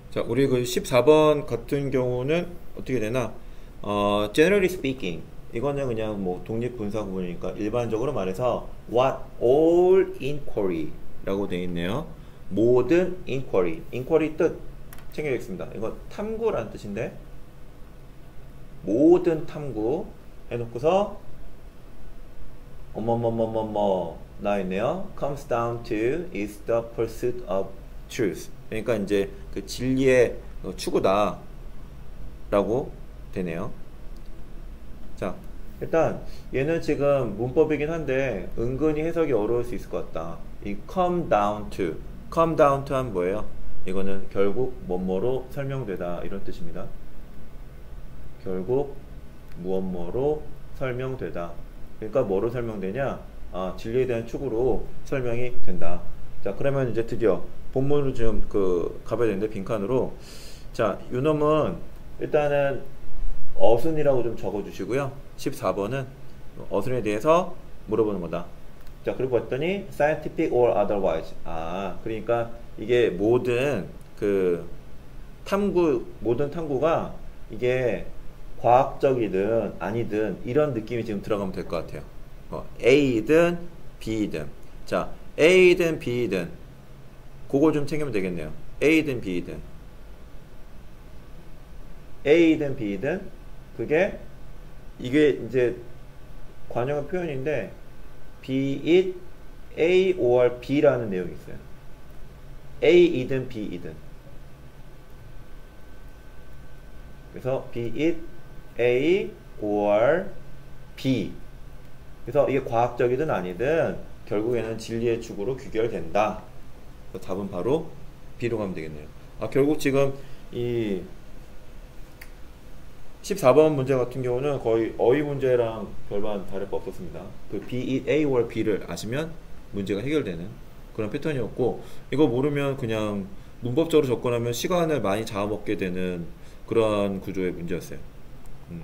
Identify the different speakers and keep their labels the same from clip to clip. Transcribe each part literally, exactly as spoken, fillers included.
Speaker 1: 자, 우리 그 십사 번 같은 경우는 어떻게 되나? 어, generally speaking. 이거는 그냥 뭐 독립분사 구문이니까 일반적으로 말해서 what all inquiry 라고 되어 있네요. 모든 inquiry. inquiry 뜻 챙겨야겠습니다. 이거 탐구라는 뜻인데 모든 탐구 해놓고서 어머머머머머 나있네요. comes down to is the pursuit of truth. 그러니까 이제 그 진리의 추구다 라고 되네요. 자, 일단 얘는 지금 문법이긴 한데 은근히 해석이 어려울 수 있을 것 같다. 이 come down to come down to 하면 뭐예요? 이거는 결국 뭐뭐로 설명되다 이런 뜻입니다. 결국 무엇뭐로 설명되다. 그러니까 뭐로 설명되냐? 아, 진리에 대한 추구로 설명이 된다. 자, 그러면 이제 드디어 본문으로 좀 그 가봐야 되는데 빈칸으로. 자, 요놈은 일단은 어순이라고 좀 적어 주시고요. 십사 번은 어순에 대해서 물어보는 거다. 자, 그리고 봤더니 scientific or otherwise. 아, 그러니까 이게 모든 그 탐구, 모든 탐구가 이게 과학적이든 아니든 이런 느낌이 지금 들어가면 될 것 같아요. 어, A든 B든. 자, A든 B든 그거 좀 챙기면 되겠네요. A든 B든 A든 B든 그게 이게 이제 관용어 표현인데 be it A or B라는 내용이 있어요. A이든 B이든. 그래서 be it A or B. 그래서 이게 과학적이든 아니든 결국에는 진리의 축으로 귀결된다. 답은 바로 B로 가면 되겠네요. 아, 결국 지금 이 십사 번 문제 같은 경우는 거의 어휘 문제랑 별반 다를 바 없었습니다. 그 be it A or B를 아시면 문제가 해결되는 그런 패턴이었고, 이거 모르면 그냥 문법적으로 접근하면 시간을 많이 잡아먹게 되는 그러한 구조의 문제였어요. 음.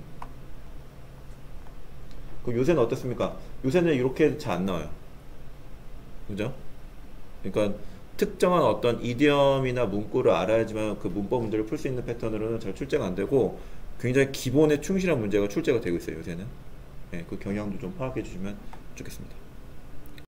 Speaker 1: 그 요새는 어떻습니까? 요새는 이렇게 잘 안 나와요. 그죠? 그러니까 특정한 어떤 이디엄이나 문구를 알아야지만 그 문법 문제를 풀 수 있는 패턴으로는 잘 출제가 안 되고, 굉장히 기본에 충실한 문제가 출제가 되고 있어요, 요새는. 네, 그 경향도 좀 파악해 주시면 좋겠습니다.